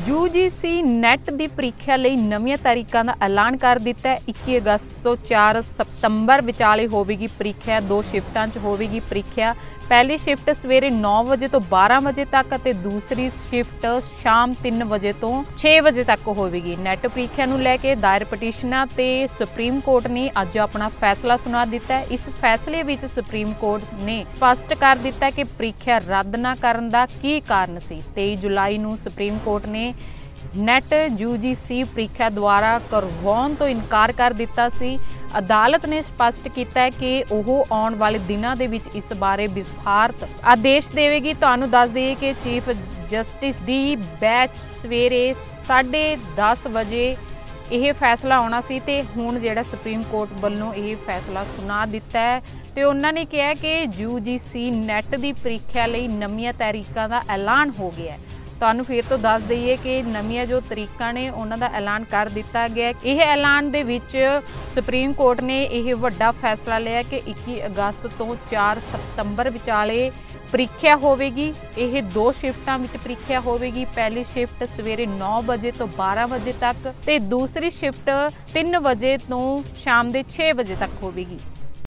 UGC net ਦੀ ਪ੍ਰੀਖਿਆ ਲਈ ਨਵੀਆਂ ਤਾਰੀਖਾਂ ਦਾ ਐਲਾਨ ਕਰ ਦਿੱਤਾ ਹੈ। 21 ਅਗਸਤ ਤੋਂ 4 ਸਤੰਬਰ ਵਿਚਾਲੇ ਹੋਵੇਗੀ ਪ੍ਰੀਖਿਆ। 2 ਸ਼ਿਫਟਾਂ 'ਚ ਹੋਵੇਗੀ ਪ੍ਰੀਖਿਆ। ਪਹਿਲੀ ਸ਼ਿਫਟ ਸਵੇਰੇ 9 ਵਜੇ ਤੋਂ 12 ਵਜੇ ਤੱਕ ਅਤੇ ਦੂਸਰੀ ਸ਼ਿਫਟ ਸ਼ਾਮ 3 ਵਜੇ ਤੋਂ 6 ਵਜੇ ਤੱਕ ਹੋਵੇਗੀ। ਨੈਟ ਪ੍ਰੀਖਿਆ ਨੂੰ ਲੈ ਕੇ ਦਾਇਰ ਪਟੀਸ਼ਨਾਂ ਤੇ ਸੁਪਰੀਮ ਕੋਰਟ ਨੇ ਅੱਜ ਆਪਣਾ ਫੈਸਲਾ ਸੁਣਾ ਦਿੱਤਾ ਹੈ। ਇਸ ਫੈਸਲੇ ਵਿੱਚ ਸੁਪਰੀਮ ਕੋਰਟ ਨੇ ਸਪਸ਼ਟ ਕਰ ਦਿੱਤਾ ਕਿ ਪ੍ਰੀਖਿਆ ਰੱਦ ਨਾ ਕਰਨ ਦਾ ਕੀ ਕਾਰਨ ਸੀ। 23 ਜੁਲਾਈ ਨੂੰ ਸੁਪਰੀਮ ਕੋਰਟ ਨੇ ਨੈਟ UGC ਪ੍ਰੀਖਿਆ ਦੁਆਰਾ ਕਰਵਾਉਣ ਤੋਂ ਇਨਕਾਰ ਕਰ ਦਿੱਤਾ ਸੀ। ਅਦਾਲਤ ਨੇ ਸਪਸ਼ਟ ਕੀਤਾ ਹੈ ਕਿ ਉਹ ਆਉਣ ਵਾਲੇ ਦਿਨਾਂ ਦੇ ਵਿੱਚ ਇਸ ਬਾਰੇ ਵਿਸਥਾਰਤ ਆਦੇਸ਼ ਦੇਵੇਗੀ। ਤੁਹਾਨੂੰ ਦੱਸ ਦਈਏ ਕਿ ਚੀਫ ਜਸਟਿਸ ਦੀ ਬੈਂਚ ਸਵੇਰੇ 10:30 ਵਜੇ ਇਹ ਫੈਸਲਾ ਆਉਣਾ ਸੀ ਤੇ ਹੁਣ ਜਿਹੜਾ ਸੁਪਰੀਮ ਕੋਰਟ ਵੱਲੋਂ ਇਹ ਫੈਸਲਾ ਸੁਣਾ ਦਿੱਤਾ ਹੈ ਤੇ ਉਹਨਾਂ ਨੇ ਕਿਹਾ ਕਿ UGC ਨੈਟ ਦੀ ਪ੍ਰੀਖਿਆ ਲਈ ਨਵੀਆਂ ਤਾਰੀਖਾਂ ਦਾ ਐਲਾਨ ਹੋ ਗਿਆ ਹੈ। ਤੁਹਾਨੂੰ ਫਿਰ ਤੋਂ ਦੱਸ ਦਈਏ ਕਿ ਨਵੀਆਂ ਜੋ ਤਰੀਕਾਂ ਨੇ ਉਹਨਾਂ ਦਾ ਐਲਾਨ ਕਰ ਦਿੱਤਾ ਗਿਆ। ਇਹ ਐਲਾਨ ਦੇ ਵਿੱਚ ਸੁਪਰੀਮ ਕੋਰਟ ਨੇ ਇਹ ਵੱਡਾ ਫੈਸਲਾ ਲਿਆ ਕਿ 21 ਅਗਸਤ ਤੋਂ 4 ਸਤੰਬਰ ਵਿਚਾਲੇ ਪ੍ਰੀਖਿਆ ਹੋਵੇਗੀ। ਇਹ 2 ਸ਼ਿਫਟਾਂ ਵਿੱਚ ਪ੍ਰੀਖਿਆ ਹੋਵੇਗੀ। ਪਹਿਲੀ ਸ਼ਿਫਟ ਸਵੇਰੇ 9 ਵਜੇ ਤੋਂ 12 ਵਜੇ ਤੱਕ ਤੇ ਦੂਸਰੀ ਸ਼ਿਫਟ 3 ਵਜੇ ਤੋਂ ਸ਼ਾਮ ਦੇ 6 ਵਜੇ ਤੱਕ ਹੋਵੇਗੀ।